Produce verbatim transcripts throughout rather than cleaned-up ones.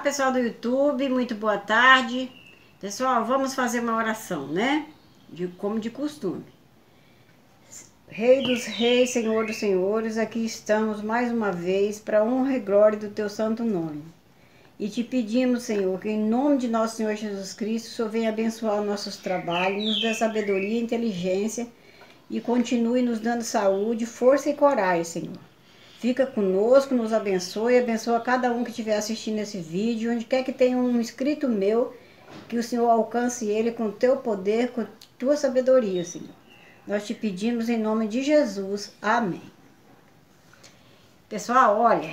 pessoal do YouTube, muito boa tarde. Pessoal, vamos fazer uma oração, né? De, como de costume. Rei dos reis, Senhor dos senhores, aqui estamos mais uma vez para honra e glória do teu santo nome. E te pedimos, Senhor, que em nome de nosso Senhor Jesus Cristo, o Senhor venha abençoar os nossos trabalhos, nos dê sabedoria e inteligência e continue nos dando saúde, força e coragem, Senhor. Fica conosco, nos abençoe, abençoa cada um que estiver assistindo esse vídeo, onde quer que tenha um inscrito meu, que o Senhor alcance ele com teu poder, com tua sabedoria, Senhor. Nós te pedimos em nome de Jesus. Amém. Pessoal, olha,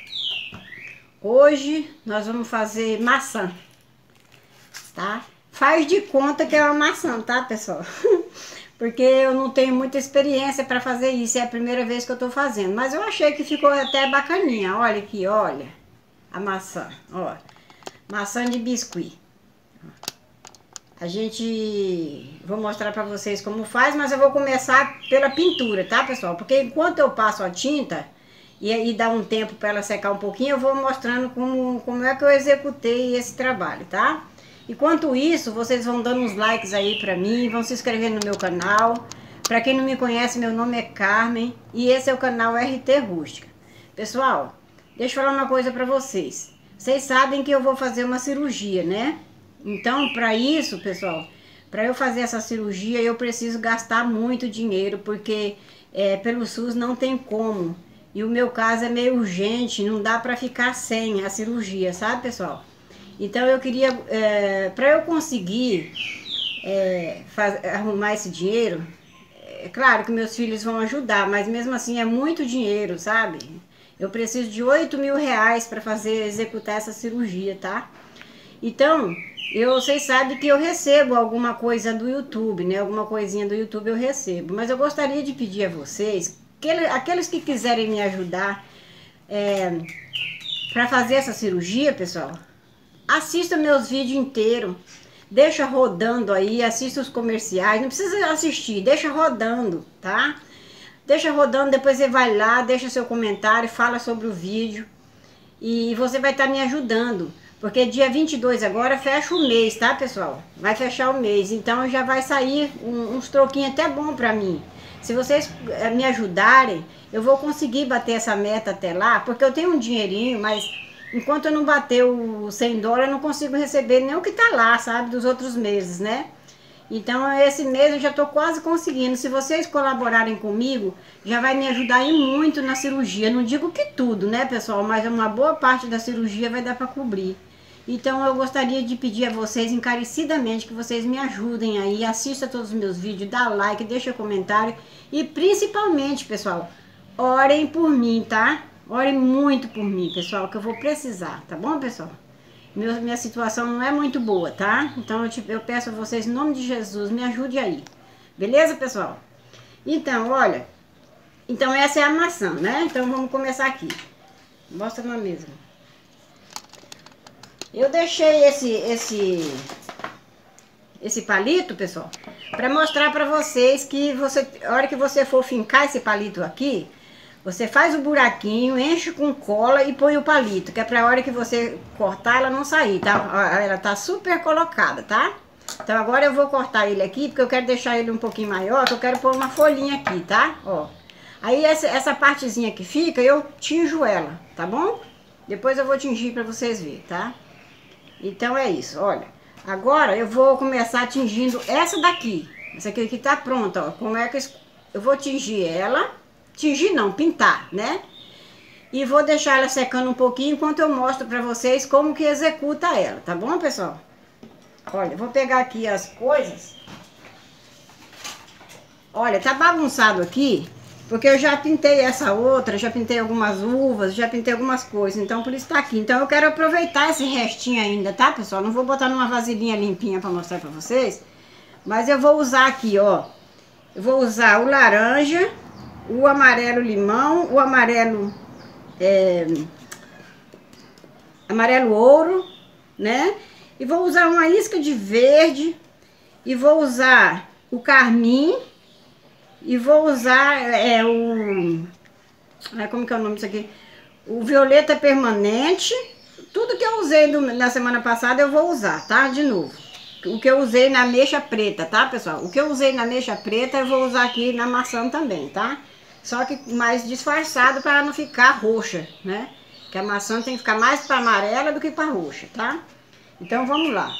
hoje nós vamos fazer maçã, tá? Faz de conta que é uma maçã, tá, pessoal? Porque eu não tenho muita experiência para fazer isso, é a primeira vez que eu tô fazendo. Mas eu achei que ficou até bacaninha. Olha aqui, olha, a maçã, ó, maçã de biscuit. A gente, vou mostrar para vocês como faz, mas eu vou começar pela pintura, tá, pessoal? Porque enquanto eu passo a tinta e aí dá um tempo para ela secar um pouquinho, eu vou mostrando como, como é que eu executei esse trabalho, tá? Enquanto isso, vocês vão dando uns likes aí pra mim, vão se inscrevendo no meu canal. Pra quem não me conhece, meu nome é Carmen e esse é o canal R T Rústica. Pessoal, deixa eu falar uma coisa pra vocês. Vocês sabem que eu vou fazer uma cirurgia, né? Então, pra isso, pessoal, pra eu fazer essa cirurgia, eu preciso gastar muito dinheiro, porque é, pelo SUS não tem como. E o meu caso é meio urgente, não dá pra ficar sem a cirurgia, sabe, pessoal? Então eu queria, é, para eu conseguir é, faz, arrumar esse dinheiro, é claro que meus filhos vão ajudar, mas mesmo assim é muito dinheiro, sabe? Eu preciso de oito mil reais para fazer, executar essa cirurgia, tá? Então, eu, vocês sabem que eu recebo alguma coisa do YouTube, né? Alguma coisinha do YouTube eu recebo, mas eu gostaria de pedir a vocês, que, aqueles que quiserem me ajudar é, para fazer essa cirurgia, pessoal, assista meus vídeos inteiros, deixa rodando aí, assista os comerciais, não precisa assistir, deixa rodando, tá? Deixa rodando, depois você vai lá, deixa seu comentário, fala sobre o vídeo e você vai estar me ajudando, porque dia vinte e dois agora fecha o mês, tá, pessoal? Vai fechar o mês, então já vai sair um, uns troquinhos até bom pra mim. Se vocês me ajudarem, eu vou conseguir bater essa meta até lá, porque eu tenho um dinheirinho, mas enquanto eu não bater o cem dólares, eu não consigo receber nem o que tá lá, sabe? Dos outros meses, né? Então, esse mês eu já tô quase conseguindo. Se vocês colaborarem comigo, já vai me ajudar e muito na cirurgia. Não digo que tudo, né, pessoal? Mas uma boa parte da cirurgia vai dar pra cobrir. Então, eu gostaria de pedir a vocês encarecidamente que vocês me ajudem aí. Assista todos os meus vídeos, dá like, deixa comentário. E principalmente, pessoal, orem por mim, tá? Orem muito por mim, pessoal, que eu vou precisar, tá bom, pessoal? Meu, minha situação não é muito boa, tá? Então eu, te, eu peço a vocês, em nome de Jesus, me ajude aí. Beleza, pessoal? Então, olha. Então essa é a maçã, né? Então vamos começar aqui. Mostra na mesa. Eu deixei esse, esse, esse palito, pessoal, pra mostrar pra vocês que você, a hora que você for fincar esse palito aqui, você faz o buraquinho, enche com cola e põe o palito, que é pra hora que você cortar ela não sair, tá? Ela tá super colocada, tá? Então agora eu vou cortar ele aqui, porque eu quero deixar ele um pouquinho maior, que eu quero pôr uma folhinha aqui, tá? Ó. Aí essa, essa partezinha que fica, eu tinjo ela, tá bom? Depois eu vou tingir pra vocês verem, tá? Então é isso, olha. Agora eu vou começar tingindo essa daqui. Essa aqui que tá pronta, ó. Como é que eu vou tingir ela? Tingir não, pintar, né? E vou deixar ela secando um pouquinho enquanto eu mostro pra vocês como que executa ela, tá bom, pessoal? Olha, vou pegar aqui as coisas. Olha, tá bagunçado aqui, porque eu já pintei essa outra, já pintei algumas uvas, já pintei algumas coisas, então por isso tá aqui. Então eu quero aproveitar esse restinho ainda, tá, pessoal? Não vou botar numa vasilhinha limpinha pra mostrar pra vocês, mas eu vou usar aqui, ó. Eu vou usar o laranja, o amarelo limão, o amarelo é, amarelo ouro, né? E vou usar uma isca de verde, e vou usar o carmim, e vou usar é, o... como que é o nome disso aqui? O violeta permanente, tudo que eu usei do, na semana passada eu vou usar, tá? De novo. O que eu usei na ameixa preta, tá, pessoal? O que eu usei na ameixa preta eu vou usar aqui na maçã também, tá? Só que mais disfarçado para não ficar roxa, né? Que a maçã tem que ficar mais para amarela do que para roxa, tá? Então vamos lá.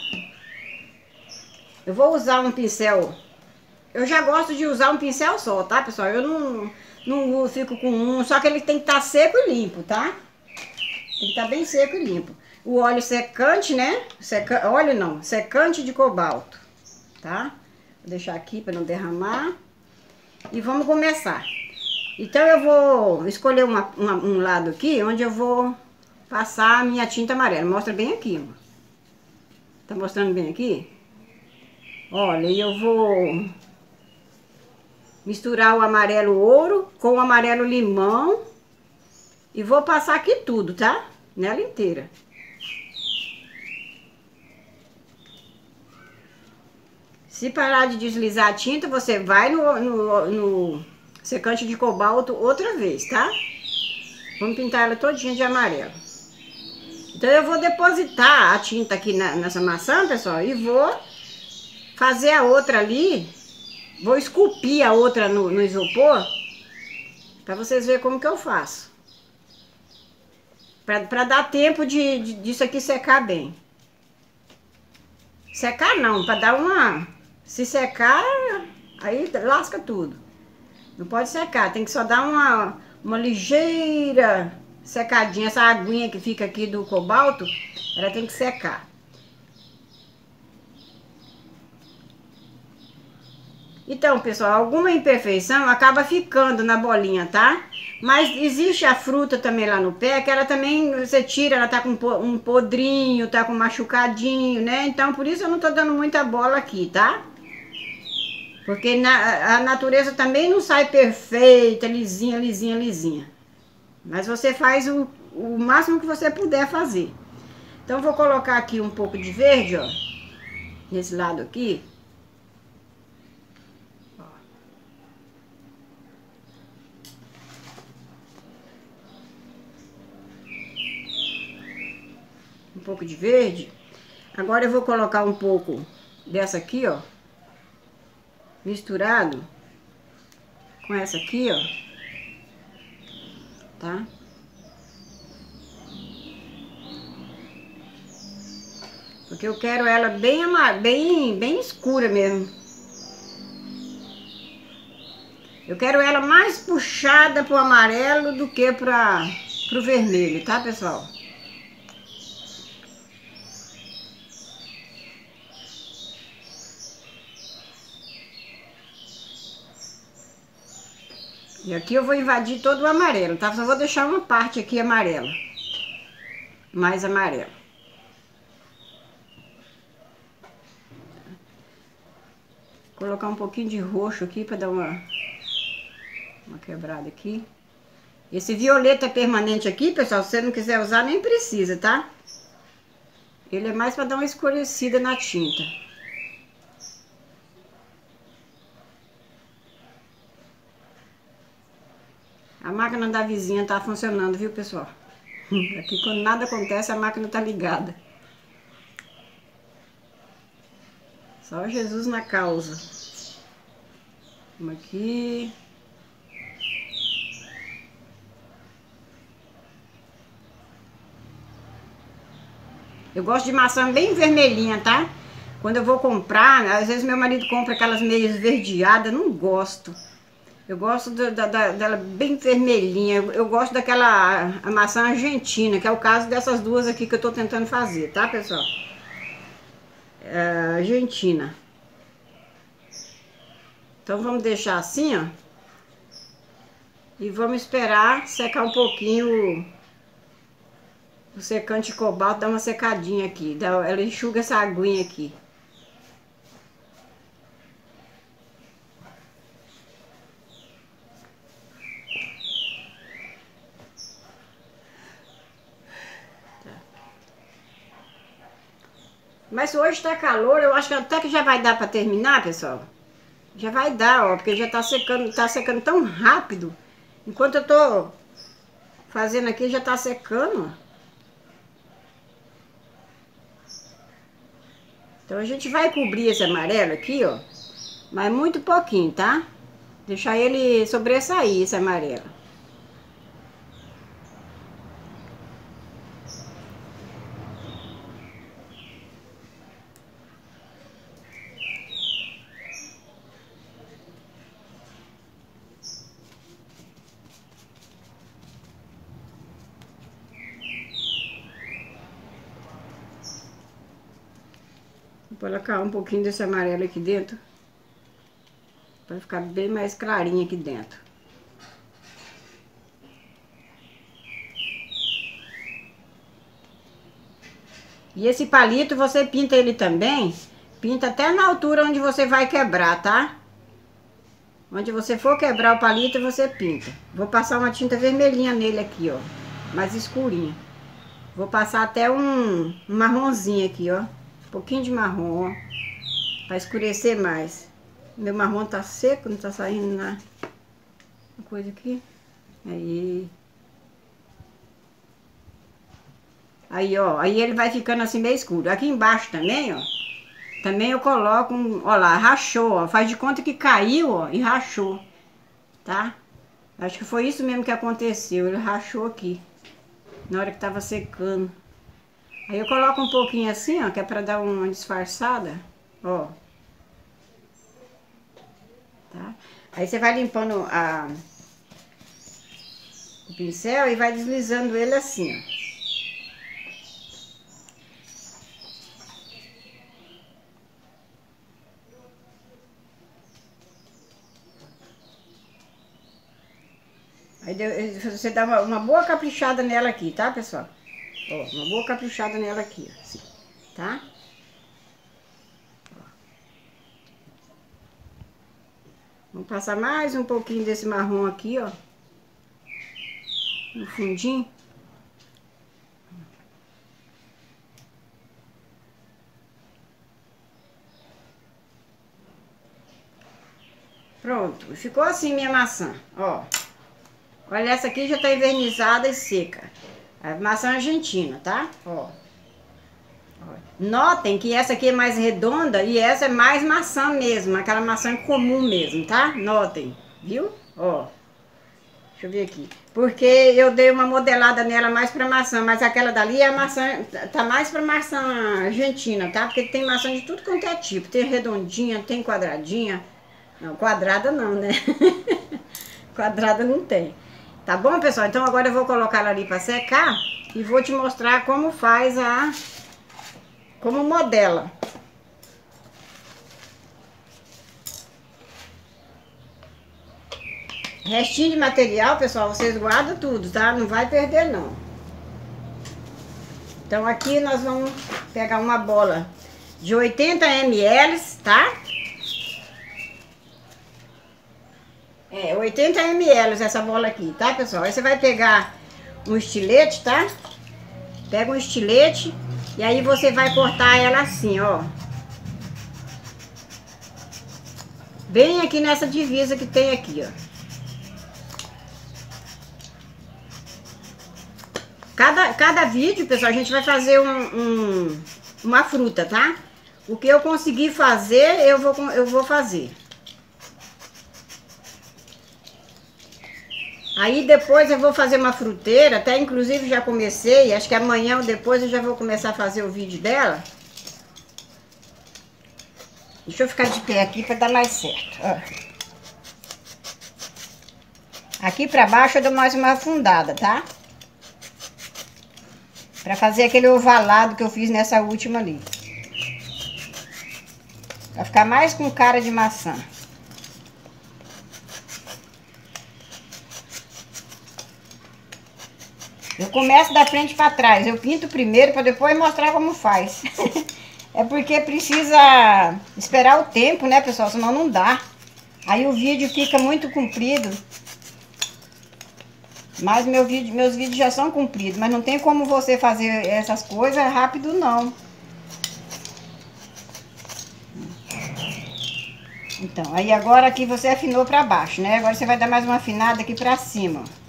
Eu vou usar um pincel. Eu já gosto de usar um pincel só, tá, pessoal? Eu não, não fico com um, só que ele tem que estar seco e limpo, tá? Tem que estar bem seco e limpo. O óleo secante, né? Seca... Óleo não, secante de cobalto, tá? Vou deixar aqui para não derramar. E vamos começar. Então eu vou escolher uma, uma, um lado aqui, onde eu vou passar a minha tinta amarela. Mostra bem aqui, ó. Tá mostrando bem aqui? Olha, e eu vou misturar o amarelo ouro com o amarelo limão. E vou passar aqui tudo, tá? Nela inteira. Se parar de deslizar a tinta, você vai no, no, no secante de cobalto outra vez, tá? Vamos pintar ela todinha de amarelo. Então eu vou depositar a tinta aqui na, nessa maçã, pessoal, e vou fazer a outra ali. Vou esculpir a outra no, no isopor, pra vocês verem como que eu faço. Pra, pra dar tempo de, de, disso aqui secar bem. Secar não, pra dar uma... Se secar, aí lasca tudo. Não pode secar, tem que só dar uma, uma ligeira secadinha. Essa aguinha que fica aqui do cobalto, ela tem que secar. Então, pessoal, alguma imperfeição acaba ficando na bolinha, tá? Mas existe a fruta também lá no pé, que ela também, você tira, ela tá com um podrinho, tá com machucadinho, né? Então, por isso eu não tô dando muita bola aqui, tá? Porque na, a natureza também não sai perfeita, lisinha, lisinha, lisinha. Mas você faz o, o máximo que você puder fazer. Então, eu vou colocar aqui um pouco de verde, ó. Nesse lado aqui. Um pouco de verde. Agora eu vou colocar um pouco dessa aqui, ó. Misturado com essa aqui, ó. Tá? Porque eu quero ela bem, bem, bem escura mesmo. Eu quero ela mais puxada pro amarelo do que para pro vermelho, tá, pessoal? E aqui eu vou invadir todo o amarelo, tá? Só vou deixar uma parte aqui amarela. Mais amarelo. Vou colocar um pouquinho de roxo aqui para dar uma, uma quebrada aqui. Esse violeta permanente aqui, pessoal, se você não quiser usar, nem precisa, tá? Ele é mais para dar uma escurecida na tinta. A máquina da vizinha tá funcionando, viu, pessoal? Aqui quando nada acontece, a máquina tá ligada. Só Jesus na causa. Vamos aqui. Eu gosto de maçã bem vermelhinha, tá? Quando eu vou comprar, às vezes meu marido compra aquelas meio esverdeadas, não gosto. Eu gosto da, da, dela bem vermelhinha. Eu, eu gosto daquela a maçã argentina, que é o caso dessas duas aqui que eu tô tentando fazer, tá, pessoal? É, argentina. Então vamos deixar assim, ó. E vamos esperar secar um pouquinho o, o secante de cobalto, dar uma secadinha aqui. Dá, ela enxuga essa aguinha aqui. Mas hoje tá calor, eu acho que até que já vai dar pra terminar, pessoal. Já vai dar, ó, porque já tá secando, tá secando tão rápido. Enquanto eu tô fazendo aqui, já tá secando, ó. Então a gente vai cobrir esse amarelo aqui, ó. Mas muito pouquinho, tá? Deixar ele sobressair, esse amarelo. Vou colocar um pouquinho desse amarelo aqui dentro, para ficar bem mais clarinho aqui dentro. E esse palito você pinta ele também, pinta até na altura onde você vai quebrar, tá? Onde você for quebrar o palito, você pinta. Vou passar uma tinta vermelhinha nele aqui, ó, mais escurinha. Vou passar até um, um marronzinho aqui, ó. Um pouquinho de marrom, ó. Pra escurecer mais. Meu marrom tá seco, não tá saindo na coisa aqui. Aí. Aí, ó. Aí ele vai ficando assim meio escuro. Aqui embaixo também, ó. Também eu coloco um... Ó lá, rachou, ó. Faz de conta que caiu, ó. E rachou. Tá? Acho que foi isso mesmo que aconteceu. Ele rachou aqui. Na hora que tava secando. Aí eu coloco um pouquinho assim, ó, que é pra dar uma disfarçada, ó. Tá? Aí você vai limpando a, o pincel e vai deslizando ele assim, ó. Aí você dá uma, uma boa caprichada nela aqui, tá, pessoal? Ó, uma boa caprichada nela aqui, ó, assim, tá? Ó. Vamos passar mais um pouquinho desse marrom aqui, ó. No fundinho. Pronto, ficou assim minha maçã, ó. Olha, essa aqui já tá envernizada e seca. A maçã argentina, tá? Ó. Notem que essa aqui é mais redonda e essa é mais maçã mesmo, aquela maçã comum mesmo, tá? Notem, viu? Ó. Deixa eu ver aqui. Porque eu dei uma modelada nela mais pra maçã, mas aquela dali é a maçã, tá mais pra maçã argentina, tá? Porque tem maçã de tudo quanto é tipo. Tem redondinha, tem quadradinha. Não, quadrada não, né? Quadrada não tem. Tá bom, pessoal? Então agora eu vou colocar ela ali pra secar e vou te mostrar como faz a... Como modela. Restinho de material, pessoal, vocês guardam tudo, tá? Não vai perder, não. Então aqui nós vamos pegar uma bola de oitenta mililitros, tá? É, oitenta mililitros essa bola aqui, tá, pessoal? Aí você vai pegar um estilete, tá? Pega um estilete e aí você vai cortar ela assim, ó. Bem aqui nessa divisa que tem aqui, ó. Cada, cada vídeo, pessoal, a gente vai fazer um, um, uma fruta, tá? O que eu conseguir fazer, eu vou, eu vou fazer. Aí depois eu vou fazer uma fruteira, até inclusive já comecei, acho que amanhã ou depois eu já vou começar a fazer o vídeo dela. Deixa eu ficar de pé aqui para dar mais certo, ó. Aqui pra baixo eu dou mais uma afundada, tá? Pra fazer aquele ovalado que eu fiz nessa última ali. Vai ficar mais com cara de maçã. Eu começo da frente pra trás. Eu pinto primeiro pra depois mostrar como faz. É porque precisa esperar o tempo, né, pessoal? Senão não dá. Aí o vídeo fica muito comprido. Mas meu vídeo, meus vídeos já são compridos. Mas não tem como você fazer essas coisas rápido, não. Então, aí agora aqui você afinou pra baixo, né? Agora você vai dar mais uma afinada aqui pra cima, ó.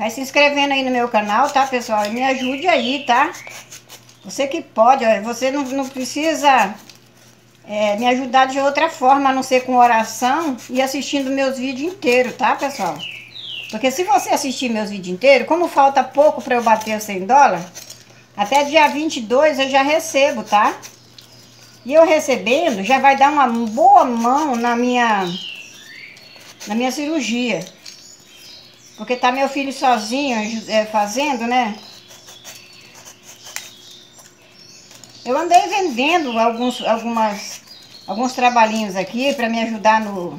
Vai se inscrevendo aí no meu canal, tá, pessoal? E me ajude aí, tá? Você que pode, ó, você não, não precisa é, me ajudar de outra forma, a não ser com oração e assistindo meus vídeos inteiros, tá, pessoal? Porque se você assistir meus vídeos inteiros, como falta pouco para eu bater os cem dólares, até dia vinte e dois eu já recebo, tá? E eu recebendo, já vai dar uma boa mão na minha, na minha cirurgia. Porque tá meu filho sozinho é, fazendo, né? Eu andei vendendo alguns, algumas, alguns trabalhinhos aqui para me ajudar no,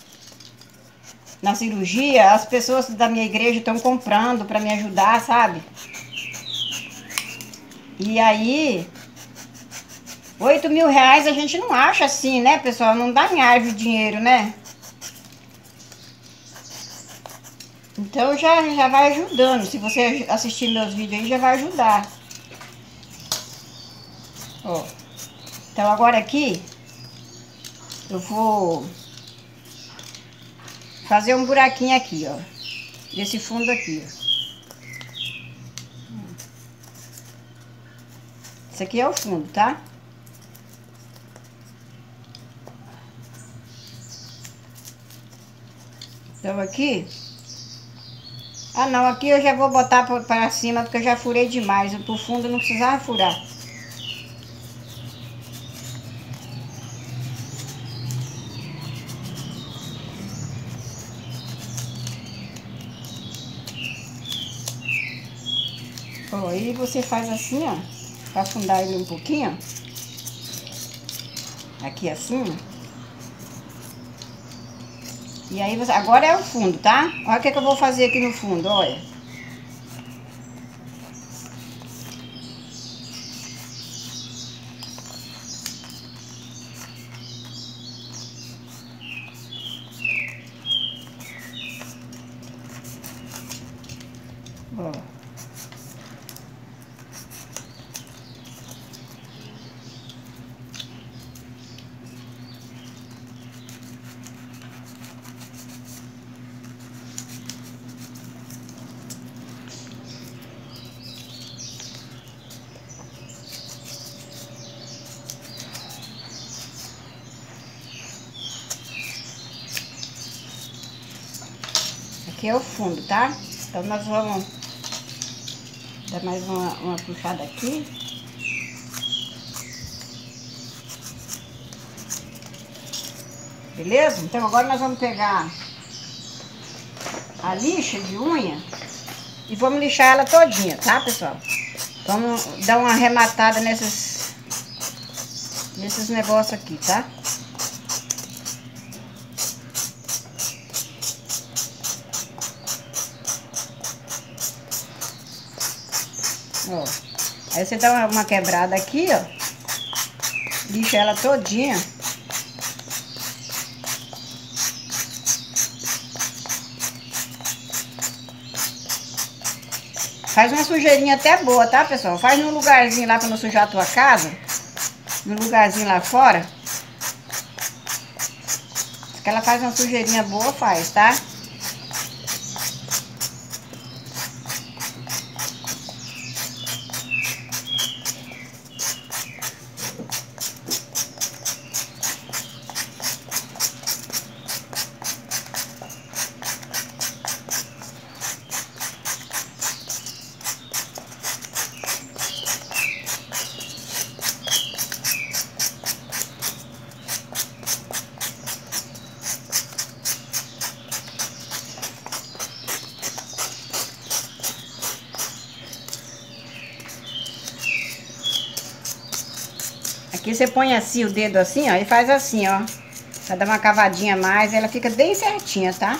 na cirurgia. As pessoas da minha igreja estão comprando para me ajudar, sabe? E aí, oito mil reais a gente não acha assim, né, pessoal? Não dá em árvore dinheiro, né? Então já, já vai ajudando. Se você assistir meus vídeos aí, já vai ajudar. Ó. Então agora aqui, eu vou fazer um buraquinho aqui, ó. Desse fundo aqui, ó. Esse aqui é o fundo, tá? Então aqui... Ah não, aqui eu já vou botar para cima porque eu já furei demais. Pro fundo eu não precisava furar. Ó, aí você faz assim, ó. Pra afundar ele um pouquinho, ó. Aqui assim. E aí você... Agora é o fundo, tá? Olha o que, que eu vou fazer aqui no fundo, olha. Ó. Aqui é o fundo, tá? Então nós vamos dar mais uma, uma puxada aqui. Beleza? Então agora nós vamos pegar a lixa de unha e vamos lixar ela todinha, tá, pessoal? Vamos dar uma arrematada nesses, nesses negócios aqui, tá? Ó, aí você dá uma, uma quebrada aqui, ó. Lixa ela todinha. Faz uma sujeirinha até boa, tá, pessoal? Faz num lugarzinho lá pra não sujar a tua casa. Num lugarzinho lá fora. Se ela faz uma sujeirinha boa, faz, tá? Aqui você põe assim o dedo assim, ó, e faz assim, ó. Pra dar uma cavadinha a mais, ela fica bem certinha, tá?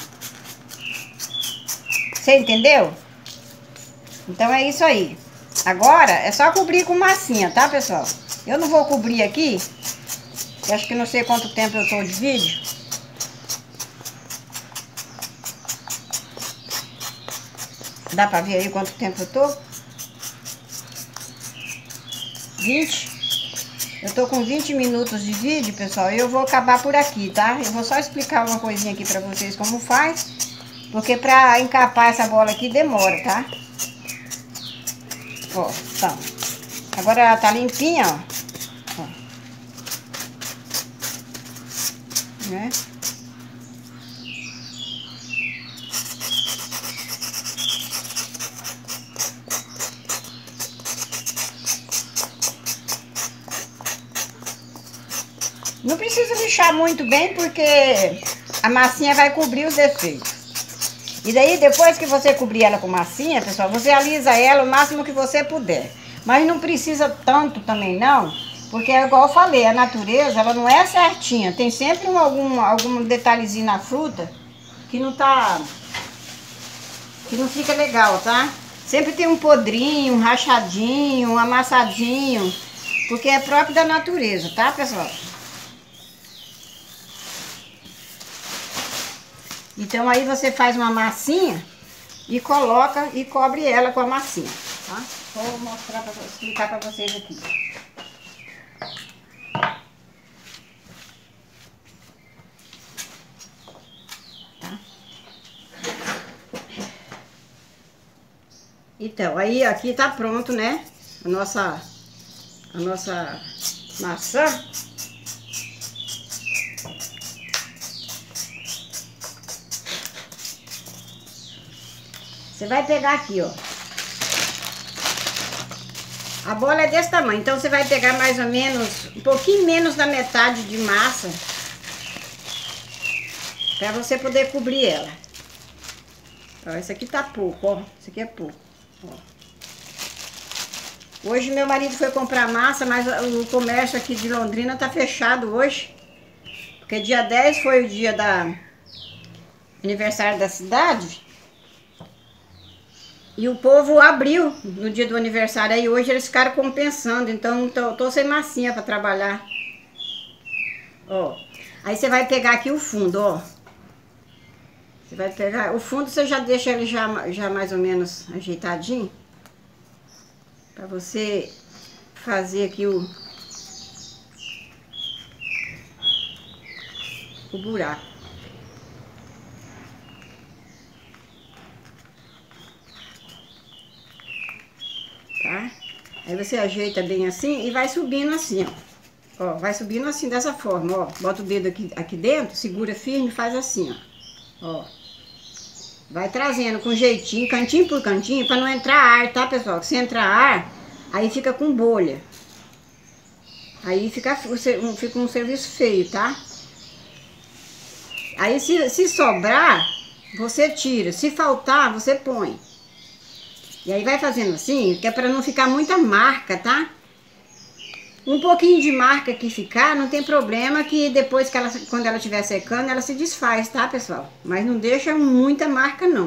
Você entendeu? Então é isso aí. Agora é só cobrir com massinha, tá, pessoal? Eu não vou cobrir aqui. Eu acho que não sei quanto tempo eu tô de vídeo. Dá pra ver aí quanto tempo eu tô? vinte. Eu tô com vinte minutos de vídeo, pessoal, e eu vou acabar por aqui, tá? Eu vou só explicar uma coisinha aqui pra vocês como faz. Porque pra encapar essa bola aqui demora, tá? Ó, tá. Agora ela tá limpinha, ó. Ó. Né? Não precisa lixar muito bem, porque a massinha vai cobrir os defeitos. E daí, depois que você cobrir ela com massinha, pessoal, você alisa ela o máximo que você puder. Mas não precisa tanto também, não. Porque, é igual eu falei, a natureza, ela não é certinha. Tem sempre um, algum, algum detalhezinho na fruta que não tá... que não fica legal, tá? Sempre tem um podrinho, um rachadinho, um amassadinho. Porque é próprio da natureza, tá, pessoal? Então aí você faz uma massinha e coloca e cobre ela com a massinha, tá? Vou mostrar para explicar para vocês aqui. Tá? Então, aí aqui tá pronto, né? A nossa a nossa maçã. Você vai pegar aqui, ó. A bola é desse tamanho, então você vai pegar mais ou menos, um pouquinho menos da metade de massa, pra você poder cobrir ela. Ó, esse aqui tá pouco, ó. Esse aqui é pouco, ó. Hoje meu marido foi comprar massa, mas o comércio aqui de Londrina tá fechado hoje. Porque dia dez foi o dia da aniversário da cidade. E o povo abriu no dia do aniversário, aí hoje eles ficaram compensando, então tô, tô sem massinha para trabalhar. Ó, aí você vai pegar aqui o fundo, ó. Você vai pegar, o fundo você já deixa ele já, já mais ou menos ajeitadinho. Para você fazer aqui o, o buraco. Tá? Aí você ajeita bem assim e vai subindo assim, ó. Ó, vai subindo assim dessa forma, ó. Bota o dedo aqui, aqui dentro, segura firme e faz assim, ó. Ó. Vai trazendo com jeitinho, cantinho por cantinho, pra não entrar ar, tá, pessoal? Se entrar ar, aí fica com bolha. Aí fica, fica um serviço feio, tá? Aí se, se sobrar, você tira. Se faltar, você põe. E aí vai fazendo assim, que é para não ficar muita marca, tá? Um pouquinho de marca que ficar, não tem problema, que depois que ela, quando ela estiver secando, ela se desfaz, tá, pessoal? Mas não deixa muita marca, não.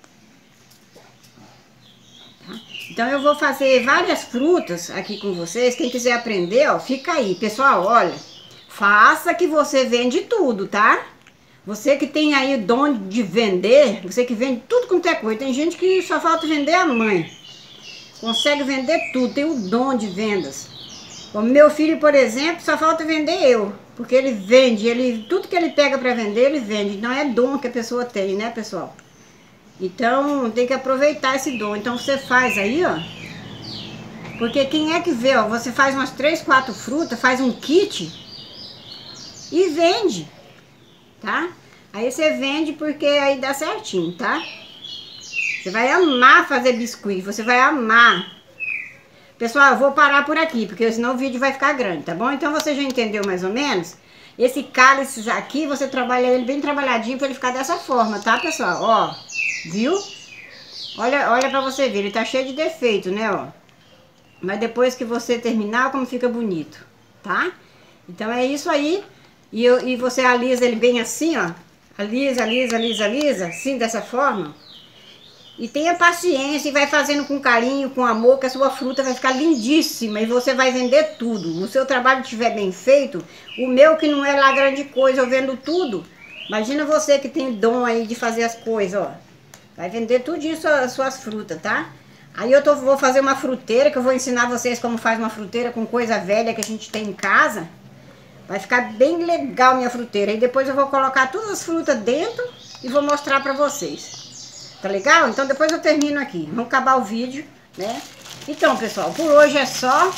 Tá? Então eu vou fazer várias frutas aqui com vocês. Quem quiser aprender, ó, fica aí. Pessoal, olha, faça que você vende tudo, tá? Você que tem aí o dom de vender, você que vende tudo quanto é coisa. Tem gente que só falta vender a mãe. Consegue vender tudo, tem o dom de vendas. O meu filho, por exemplo, só falta vender eu. Porque ele vende, ele, tudo que ele pega para vender, ele vende. Não é dom que a pessoa tem, né, pessoal? Então, tem que aproveitar esse dom. Então, você faz aí, ó. Porque quem é que vê, ó, você faz umas três, quatro frutas, faz um kit e vende. Tá? Aí você vende porque aí dá certinho, tá? Você vai amar fazer biscuit, você vai amar. Pessoal, eu vou parar por aqui, porque senão o vídeo vai ficar grande, tá bom? Então você já entendeu mais ou menos? Esse cálice aqui, você trabalha ele bem trabalhadinho pra ele ficar dessa forma, tá, pessoal? Ó, viu? Olha, olha pra você ver, ele tá cheio de defeito, né, ó? Mas depois que você terminar, como fica bonito, tá? Então é isso aí. E, eu, e você alisa ele bem assim, ó. Alisa, alisa, alisa, alisa, assim, dessa forma. E tenha paciência e vai fazendo com carinho, com amor, que a sua fruta vai ficar lindíssima. E você vai vender tudo. O seu trabalho estiver bem feito, o meu que não é lá grande coisa, eu vendo tudo. Imagina você que tem dom aí de fazer as coisas, ó. Vai vender tudinho as suas frutas, tá? Aí eu tô, vou fazer uma fruteira, que eu vou ensinar vocês como faz uma fruteira com coisa velha que a gente tem em casa. Vai ficar bem legal minha fruteira. E depois eu vou colocar todas as frutas dentro e vou mostrar pra vocês. Tá legal? Então depois eu termino aqui. Vamos acabar o vídeo, né? Então, pessoal, por hoje é só.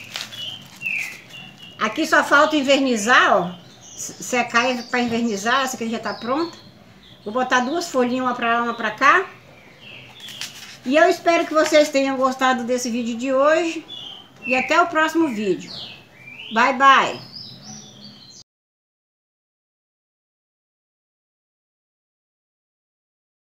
Aqui só falta invernizar, ó. Secar pra invernizar. Essa aqui já tá pronta. Vou botar duas folhinhas, uma pra lá, uma pra cá. E eu espero que vocês tenham gostado desse vídeo de hoje. E até o próximo vídeo. Bye, bye!